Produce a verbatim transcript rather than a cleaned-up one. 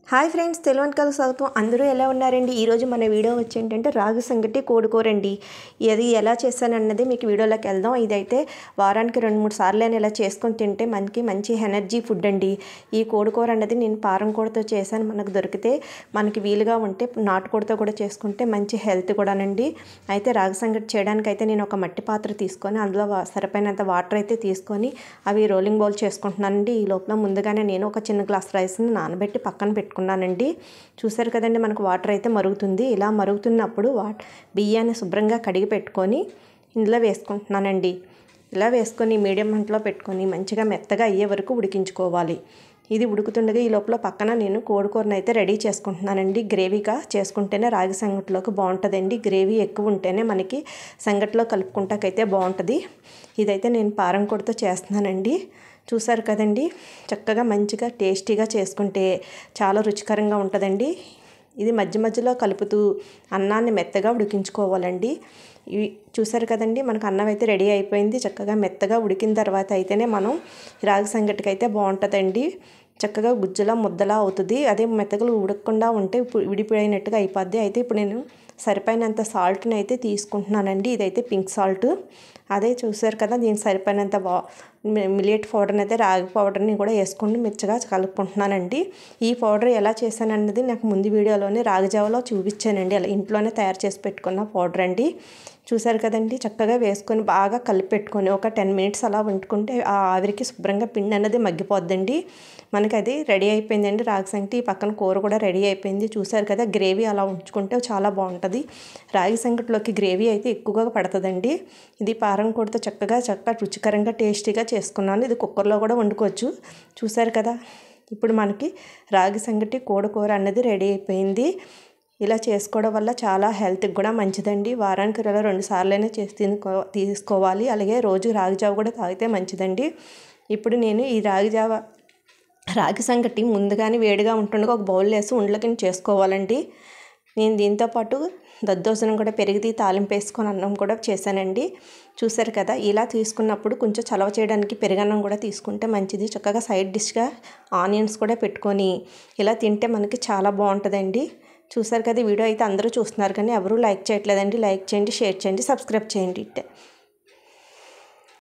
Hi friends, తెలువన్కల్ స్వాగతం. అందరూ ఎలా ఉన్నారండి? ఈరోజు మన వీడియో వచ్చి ఏంటంటే రాగి సంగటి కోడికూరండి. ఇది ఎలా చేశానన్నది మీకు వీడియోలోకి వెళ్దాం. ఇదైతే వారానికి రెండు మూడు సార్లు అయినా ఇలా చేసుకొని తింటే మనకి మంచి ఎనర్జీ ఫుడ్ అండి. ఈ కోడికూర అన్నది నేను పారం కూరతో చేశాను. మనకు దొరికితే మనకి వీలుగా ఉంటే నాటుకోడితో కూడా చేసుకుంటే మంచి హెల్త్ కూడానండి. అయితే రాగి సంగటి చేయడానికి అయితే నేను ఒక మట్టి పాత్ర తీసుకొని అందులో సరిపోయినంత వాటర్ అయితే తీసుకొని అవి రోలింగ్ బౌల్ చేసుకుంటున్నానండి. ఈ లోపల ముందుగానే నేను ఒక చిన్న గ్లాస్ రైస్ని నానబెట్టి పక్కన పెట్టుకున్నాను కున్నానండి. చూసారు కదండి, మనకు వాటర్ అయితే మరుగుతుంది. ఇలా మరుగుతున్నప్పుడు వా బియ్యాన్ని శుభ్రంగా కడిగి పెట్టుకొని ఇందులో వేసుకుంటున్నానండి. ఇలా వేసుకొని మీడియం మంటలో పెట్టుకొని మంచిగా మెత్తగా అయ్యే వరకు ఉడికించుకోవాలి. ఇది ఉడుకుతుండగా ఈ లోపల పక్కన నేను కోడికూరను అయితే రెడీ చేసుకుంటున్నానండి. గ్రేవీగా చేసుకుంటేనే రాగి సంగటిలోకి బాగుంటుందండి. గ్రేవీ ఎక్కువ ఉంటేనే మనకి సంగటిలో కలుపుకుంటాకైతే బాగుంటుంది. ఇదైతే నేను పారం కూరతో చేస్తున్నానండి. చూసారు కదండి, చక్కగా మంచిగా టేస్టీగా చేసుకుంటే చాలా రుచికరంగా ఉంటుందండి. ఇది మధ్య మధ్యలో కలుపుతూ అన్నాన్ని మెత్తగా ఉడికించుకోవాలండి. ఇవి చూసారు కదండి, మనకు అన్నం అయితే రెడీ అయిపోయింది. చక్కగా మెత్తగా ఉడికిన తర్వాత అయితేనే మనం రాగి సంగటికి అయితే బాగుంటుందండి. చక్కగా గుజ్జులా ముద్దలా అవుతుంది. అదే మెత్తగా ఉడకకుండా ఉంటే విడిపోయినట్టుగా అయిపోద్ది. అయితే ఇప్పుడు నేను సరిపోయినంత సాల్ట్ని అయితే తీసుకుంటున్నానండి. ఇదైతే పింక్ సాల్ట్. అదే చూసారు కదా, దీనికి సరిపోయినంత వా మిలియట్ పౌడర్ని అయితే రాగి పౌడర్ని కూడా వేసుకొని మెచ్చగా కలుపుకుంటున్నానండి. ఈ పౌడర్ ఎలా చేశానన్నది నాకు ముందు వీడియోలోనే రాగి జావలో చూపించానండి. అలా ఇంట్లోనే తయారు చేసి పెట్టుకున్న పౌడర్ అండి. చూసారు కదండి, చక్కగా వేసుకొని బాగా కలిపి పెట్టుకొని ఒక టెన్ మినిట్స్ అలా వండుకుంటే ఆ ఆవిరికి శుభ్రంగా పిండి అన్నది మగ్గిపోద్దండి. మనకి అది రెడీ అయిపోయిందండి రాగి సంగటి. ఈ పక్కన కూర కూడా రెడీ అయిపోయింది. చూసారు కదా, గ్రేవీ అలా ఉంచుకుంటే చాలా బాగుంటుంది. రాగి సంగటిలోకి గ్రేవీ అయితే ఎక్కువగా పడుతుందండి. ఇది పారం కూరతో చక్కగా చక్కగా రుచికరంగా టేస్టీగా చేసుకున్నాను. ఇది కుక్కర్లో కూడా వండుకోవచ్చు. చూసారు కదా, ఇప్పుడు మనకి రాగి సంగటి కోడికూర అన్నది రెడీ అయిపోయింది. ఇలా చేసుకోవడం వల్ల చాలా హెల్త్కి కూడా మంచిదండి. వారానికి ఇలా రెండు సార్లు అయినా చేసి తినుకో తీసుకోవాలి. అలాగే రోజు రాగి జావ కూడా తాగితే మంచిదండి. ఇప్పుడు నేను ఈ రాగి జావ రాగి సంగటి ముందుగానే వేడిగా ఉంటుండగా ఒక బౌల్ వేసి ఉండలకి చేసుకోవాలండి. నేను దీంతోపాటు దద్దోజనం కూడా పెరిగి తాలింపు వేసుకొని అన్నం కూడా చేశానండి. చూసారు కదా, ఇలా తీసుకున్నప్పుడు కొంచెం చలవ చేయడానికి పెరుగన్నం కూడా తీసుకుంటే మంచిది. చక్కగా సైడ్ డిష్గా ఆనియన్స్ కూడా పెట్టుకొని ఇలా తింటే మనకి చాలా బాగుంటుందండి. చూసారు కదా, వీడియో అయితే అందరూ చూస్తున్నారు కానీ ఎవరూ లైక్ చేయట్లేదండి. లైక్ చేయండి, షేర్ చేయండి, సబ్స్క్రైబ్ చేయండి.